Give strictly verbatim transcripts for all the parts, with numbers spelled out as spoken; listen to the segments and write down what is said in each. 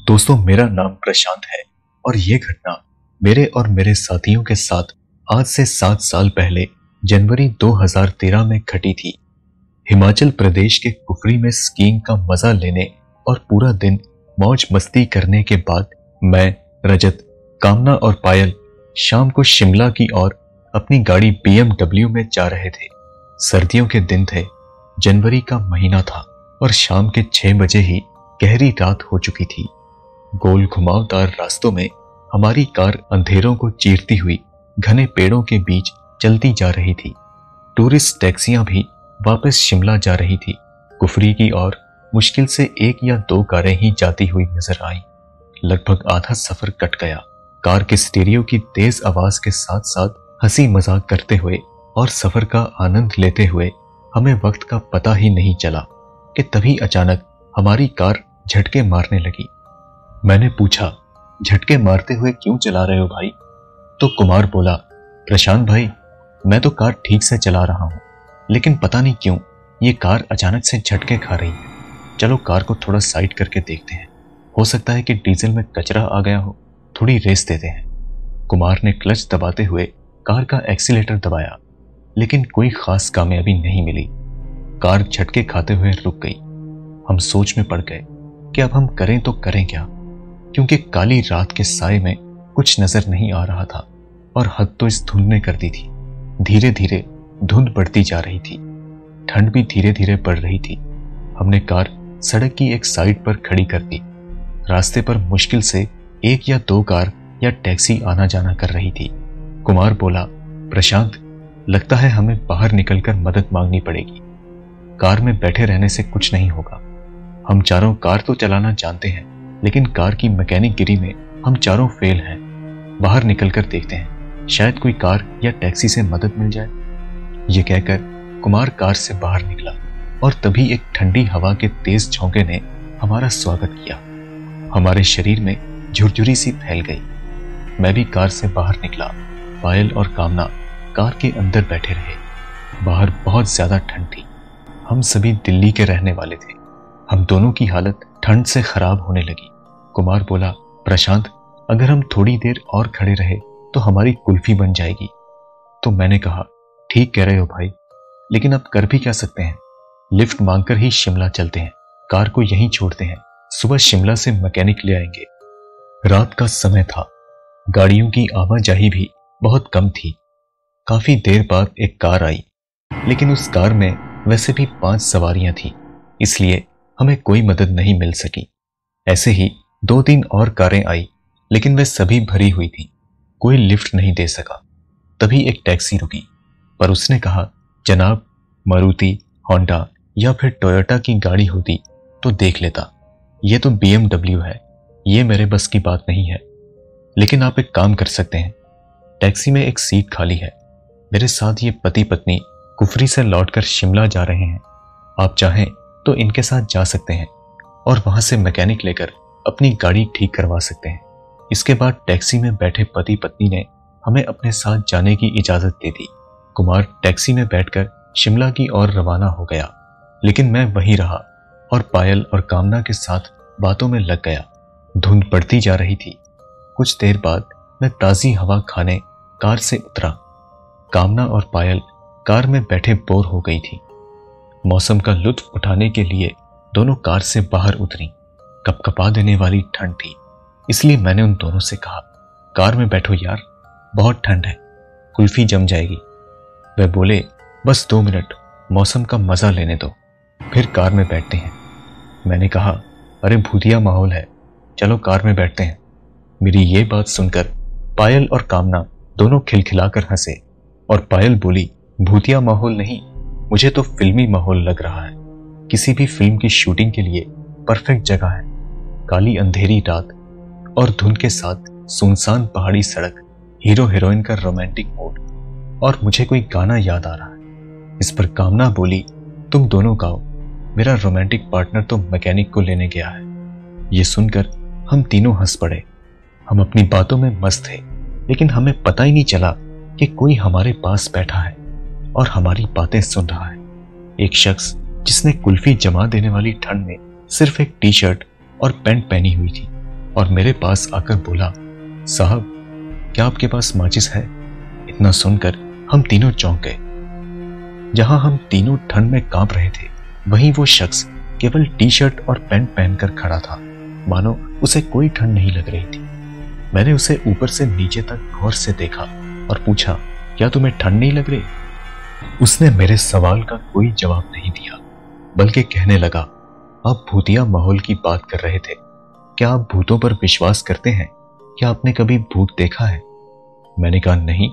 दोस्तों, मेरा नाम प्रशांत है और ये घटना मेरे और मेरे साथियों के साथ आज से सात साल पहले जनवरी दो हज़ार तेरह में घटी थी। हिमाचल प्रदेश के कुफरी में स्कीइंग का मजा लेने और पूरा दिन मौज मस्ती करने के बाद मैं, रजत, कामना और पायल शाम को शिमला की ओर अपनी गाड़ी बी एम डब्ल्यू में जा रहे थे। सर्दियों के दिन थे, जनवरी का महीना था और शाम के छह बजे ही गहरी रात हो चुकी थी। गोल घुमावदार रास्तों में हमारी कार अंधेरों को चीरती हुई घने पेड़ों के बीच चलती जा रही थी। टूरिस्ट टैक्सियां भी वापस शिमला जा रही थी। कुफरी की ओर मुश्किल से एक या दो कारें ही जाती हुई नजर आईं। लगभग आधा सफर कट गया। कार के स्टीरियो की तेज आवाज के साथ साथ हंसी मजाक करते हुए और सफर का आनंद लेते हुए हमें वक्त का पता ही नहीं चला कि तभी अचानक हमारी कार झटके मारने लगी। मैंने पूछा, झटके मारते हुए क्यों चला रहे हो भाई? तो कुमार बोला, प्रशांत भाई, मैं तो कार ठीक से चला रहा हूं, लेकिन पता नहीं क्यों ये कार अचानक से झटके खा रही है। चलो कार को थोड़ा साइड करके देखते हैं, हो सकता है कि डीजल में कचरा आ गया हो, थोड़ी रेस देते हैं। कुमार ने क्लच दबाते हुए कार का एक्सीलेटर दबाया, लेकिन कोई खास कामयाबी नहीं मिली। कार झटके खाते हुए रुक गई। हम सोच में पड़ गए कि अब हम करें तो करें क्या, क्योंकि काली रात के साए में कुछ नजर नहीं आ रहा था और हद तो इस धुंध ने कर दी थी। धीरे धीरे धुंध बढ़ती जा रही थी, ठंड भी धीरे धीरे बढ़ रही थी। हमने कार सड़क की एक साइड पर खड़ी कर दी। रास्ते पर मुश्किल से एक या दो कार या टैक्सी आना जाना कर रही थी। कुमार बोला, प्रशांत, लगता है हमें बाहर निकलकर मदद मांगनी पड़ेगी। कार में बैठे रहने से कुछ नहीं होगा। हम चारों कार तो चलाना जानते हैं, लेकिन कार की मैकेनिक गिरी में हम चारों फेल हैं। बाहर निकलकर देखते हैं, शायद कोई कार या टैक्सी से मदद मिल जाए। ये कहकर कुमार कार से बाहर निकला और तभी एक ठंडी हवा के तेज झोंके ने हमारा स्वागत किया। हमारे शरीर में झुरझुरी सी फैल गई। मैं भी कार से बाहर निकला। पायल और कामना कार के अंदर बैठे रहे। बाहर बहुत ज्यादा ठंड थी। हम सभी दिल्ली के रहने वाले थे। हम दोनों की हालत ठंड से खराब होने लगी। कुमार बोला, प्रशांत, अगर हम थोड़ी देर और खड़े रहे तो हमारी कुल्फी बन जाएगी। तो मैंने कहा, ठीक कह रहे हो भाई, लेकिन अब कर भी क्या सकते हैं? लिफ्ट मांगकर ही शिमला चलते हैं। कार को यहीं छोड़ते हैं। सुबह शिमला से मैकेनिक ले आएंगे। रात का समय था। गाड़ियों की आवाजाही भी बहुत कम थी। काफी देर बाद एक कार आई, लेकिन उस कार में वैसे भी पांच सवारियां थीं, इसलिए हमें कोई मदद नहीं मिल सकी। ऐसे ही दो तीन और कारें आई, लेकिन वे सभी भरी हुई थी। कोई लिफ्ट नहीं दे सका। तभी एक टैक्सी रुकी, पर उसने कहा, जनाब, मारुति, होंडा या फिर टोयोटा की गाड़ी होती तो देख लेता। ये तो बी एम डब्ल्यू है, ये मेरे बस की बात नहीं है। लेकिन आप एक काम कर सकते हैं, टैक्सी में एक सीट खाली है। मेरे साथ ये पति पत्नी कुफरी से लौटकर शिमला जा रहे हैं। आप चाहें तो इनके साथ जा सकते हैं और वहां से मैकेनिक लेकर अपनी गाड़ी ठीक करवा सकते हैं। इसके बाद टैक्सी में बैठे पति पत्नी ने हमें अपने साथ जाने की इजाजत दे दी। कुमार टैक्सी में बैठकर शिमला की ओर रवाना हो गया, लेकिन मैं वहीं रहा और पायल और कामना के साथ बातों में लग गया। धुंध बढ़ती जा रही थी। कुछ देर बाद मैं ताजी हवा खाने कार से उतरा। कामना और पायल कार में बैठे बोर हो गई थी। मौसम का लुत्फ उठाने के लिए दोनों कार से बाहर उतरी। कपकपा देने वाली ठंड थी, इसलिए मैंने उन दोनों से कहा, कार में बैठो यार, बहुत ठंड है, कुल्फी जम जाएगी। वे बोले, बस दो मिनट, मौसम का मजा लेने दो, फिर कार में बैठते हैं। मैंने कहा, अरे भूतिया माहौल है, चलो कार में बैठते हैं। मेरी ये बात सुनकर पायल और कामना दोनों खिलखिलाकर हंसे और पायल बोली, भूतिया माहौल नहीं, मुझे तो फिल्मी माहौल लग रहा है। किसी भी फिल्म की शूटिंग के लिए परफेक्ट जगह है। काली अंधेरी रात और धुंध के साथ सुनसान पहाड़ी सड़क, हीरो हीरोइन का रोमांटिक मूड, और मुझे कोई गाना याद आ रहा है। इस पर कामना बोली, तुम दोनों गाओ, मेरा रोमांटिक पार्टनर तो मैकेनिक को लेने गया है। ये सुनकर हम तीनों हंस पड़े। हम अपनी बातों में मस्त थे, लेकिन हमें पता ही नहीं चला कि कोई हमारे पास बैठा है और हमारी बातें सुन रहा है। एक शख्स जिसने कुल्फी जमा देने वाली ठंड में सिर्फ एक टी शर्ट और पैंट पहनी हुई थी। और मेरे पास आकर बोला, साहब क्या आपके पास माचिस है? इतना सुनकर हम तीनों चौंक गए। जहां हम तीनों ठंड में कांप रहे थे, वहीं वो शख्स केवल टी शर्ट और पैंट पहनकर खड़ा था, मानो उसे कोई ठंड नहीं लग रही थी। मैंने उसे ऊपर से नीचे तक गौर से देखा और पूछा, क्या तुम्हें ठंड नहीं लग रही? उसने मेरे सवाल का कोई जवाब नहीं दिया, बल्कि कहने लगा, आप भूतिया माहौल की बात कर रहे थे, क्या आप भूतों पर विश्वास करते हैं? क्या आपने कभी भूत देखा है? मैंने कहा, नहीं,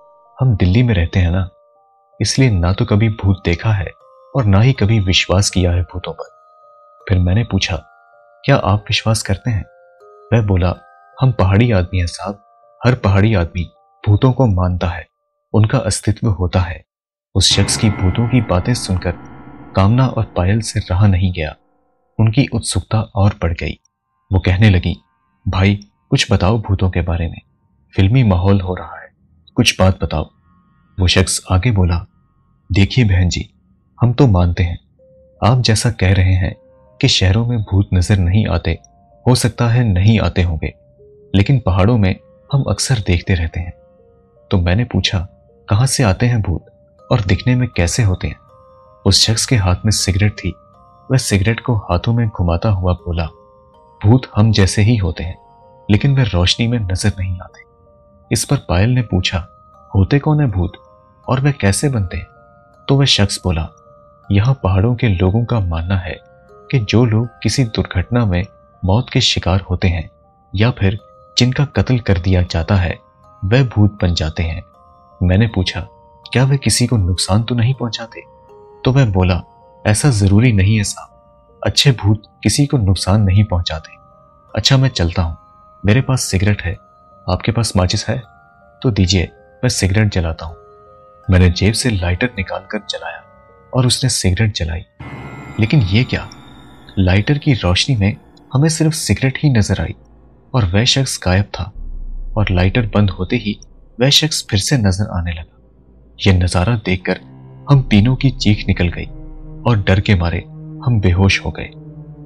हम दिल्ली में रहते हैं ना, इसलिए ना तो कभी भूत देखा है और ना ही कभी विश्वास किया है भूतों पर। फिर मैंने पूछा, क्या आप विश्वास करते हैं? वह बोला, हम पहाड़ी आदमी हैं साहब, हर पहाड़ी आदमी भूतों को मानता है, उनका अस्तित्व होता है। उस शख्स की भूतों की बातें सुनकर कामना और पायल से रहा नहीं गया। उनकी उत्सुकता और बढ़ गई। वो कहने लगी, भाई कुछ बताओ भूतों के बारे में, फिल्मी माहौल हो रहा है, कुछ बात बताओ। वो शख्स आगे बोला, देखिए बहन जी, हम तो मानते हैं, आप जैसा कह रहे हैं कि शहरों में भूत नजर नहीं आते, हो सकता है नहीं आते होंगे, लेकिन पहाड़ों में हम अक्सर देखते रहते हैं। तो मैंने पूछा, कहां से आते हैं भूत और दिखने में कैसे होते हैं? उस शख्स के हाथ में सिगरेट थी। वह सिगरेट को हाथों में घुमाता हुआ बोला, भूत हम जैसे ही होते हैं, लेकिन वे रोशनी में नजर नहीं आते। इस पर पायल ने पूछा, होते कौन है भूत और वे कैसे बनते हैं? तो वह शख्स बोला, यहां पहाड़ों के लोगों का मानना है कि जो लोग किसी दुर्घटना में मौत के शिकार होते हैं या फिर जिनका कत्ल कर दिया जाता है, वह भूत बन जाते हैं। मैंने पूछा, क्या वे किसी को नुकसान तो नहीं पहुंचाते? तो वह बोला, ऐसा जरूरी नहीं है साहब, अच्छे भूत किसी को नुकसान नहीं पहुंचाते। अच्छा मैं चलता हूं, मेरे पास सिगरेट है, आपके पास माचिस है? तो दीजिए, मैं सिगरेट जलाता हूं। मैंने जेब से लाइटर निकालकर जलाया और उसने सिगरेट जलाई। लेकिन ये क्या, लाइटर की रोशनी में हमें सिर्फ सिगरेट ही नजर आई और वह शख्स गायब था, और लाइटर बंद होते ही वह शख्स फिर से नजर आने लगा। यह नजारा देखकर हम तीनों की चीख निकल गई और डर के मारे हम बेहोश हो गए।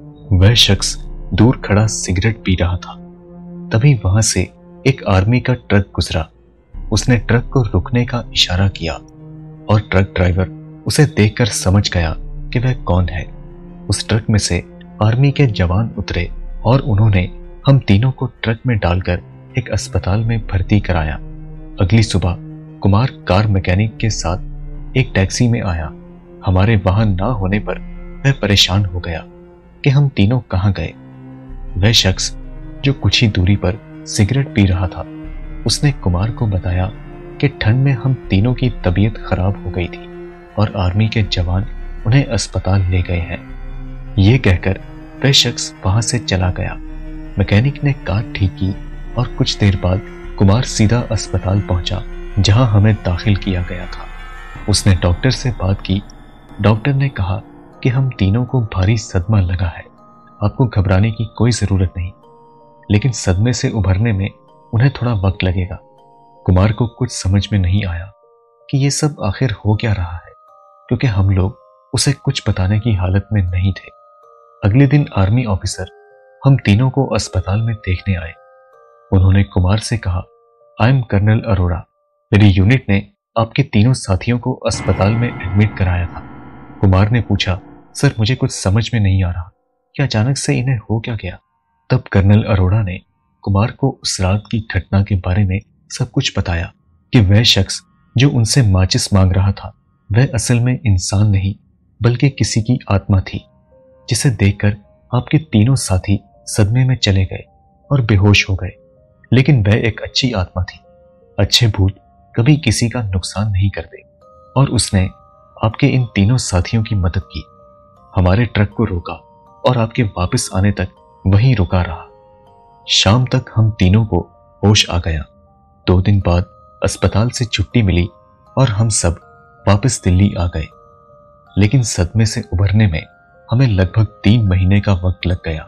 वह शख्स दूर खड़ा सिगरेट पी रहा था। तभी वहां से एक आर्मी का ट्रक गुजरा। उसने ट्रक को रुकने का इशारा किया और ट्रक ड्राइवर उसे देखकर समझ गया कि वह कौन है। उस ट्रक में से आर्मी के जवान उतरे और उन्होंने हम तीनों को ट्रक में डालकर एक अस्पताल में भर्ती कराया। अगली सुबह कुमार कार मैकेनिक के साथ एक टैक्सी में आया। हमारे वाहन ना होने पर वह परेशान हो गया कि हम तीनों कहां गए। वह शख्स जो कुछ ही दूरी पर सिगरेट पी रहा था, उसने कुमार को बताया कि ठंड में हम तीनों की तबीयत खराब हो गई थी और आर्मी के जवान उन्हें अस्पताल ले गए हैं। ये कहकर वह शख्स वहां से चला गया। मैकेनिक ने कार ठीक की और कुछ देर बाद कुमार सीधा अस्पताल पहुंचा, जहां हमें दाखिल किया गया था। उसने डॉक्टर से बात की। डॉक्टर ने कहा कि हम तीनों को भारी सदमा लगा है, आपको घबराने की कोई जरूरत नहीं, लेकिन सदमे से उभरने में उन्हें थोड़ा वक्त लगेगा। कुमार को कुछ समझ में नहीं आया कि ये सब आखिर हो क्या रहा है, क्योंकि हम लोग उसे कुछ बताने की हालत में नहीं थे। अगले दिन आर्मी ऑफिसर हम तीनों को अस्पताल में देखने आए। उन्होंने कुमार से कहा, आई एम कर्नल अरोड़ा, मेरी यूनिट ने आपके तीनों साथियों को अस्पताल में एडमिट कराया था। कुमार ने पूछा, सर मुझे कुछ समझ में नहीं आ रहा कि अचानक से इन्हें हो क्या गया। तब कर्नल अरोड़ा ने कुमार को उस रात की घटना के बारे में सब कुछ बताया कि वह शख्स जो उनसे माचिस मांग रहा था, वह असल में इंसान नहीं बल्कि किसी की आत्मा थी, जिसे देखकर आपके तीनों साथी सदमे में चले गए और बेहोश हो गए। लेकिन वह एक अच्छी आत्मा थी। अच्छे भूत कभी किसी का नुकसान नहीं करते और उसने आपके इन तीनों साथियों की मदद की, हमारे ट्रक को रोका और आपके वापस आने तक वहीं रुका रहा। शाम तक हम तीनों को होश आ गया। दो दिन बाद अस्पताल से छुट्टी मिली और हम सब वापस दिल्ली आ गए। लेकिन सदमे से उभरने में हमें लगभग तीन महीने का वक्त लग गया।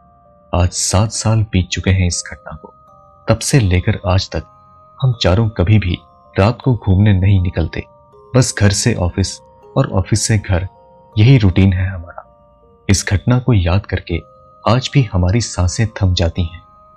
आज सात साल बीत चुके हैं इस घटना को। तब से लेकर आज तक हम चारों कभी भी रात को घूमने नहीं निकलते, बस घर से ऑफिस और ऑफिस से घर, यही रूटीन है हमारा। इस घटना को याद करके आज भी हमारी सांसें थम जाती हैं।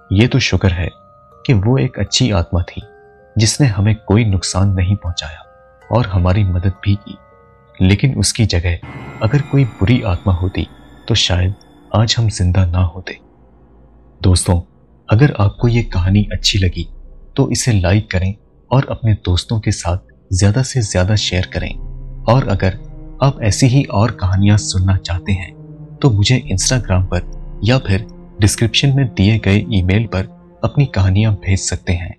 ये तो शुक्र है कि वो एक अच्छी आत्मा थी जिसने हमें कोई नुकसान नहीं पहुंचाया और हमारी मदद भी की। लेकिन उसकी जगह अगर कोई बुरी आत्मा होती तो शायद आज हम जिंदा ना होते। दोस्तों, अगर आपको ये कहानी अच्छी लगी तो इसे लाइक करें और अपने दोस्तों के साथ ज्यादा से ज्यादा शेयर करें। और अगर आप ऐसी ही और कहानियां सुनना चाहते हैं तो मुझे इंस्टाग्राम पर या फिर डिस्क्रिप्शन में दिए गए ईमेल पर अपनी कहानियां भेज सकते हैं।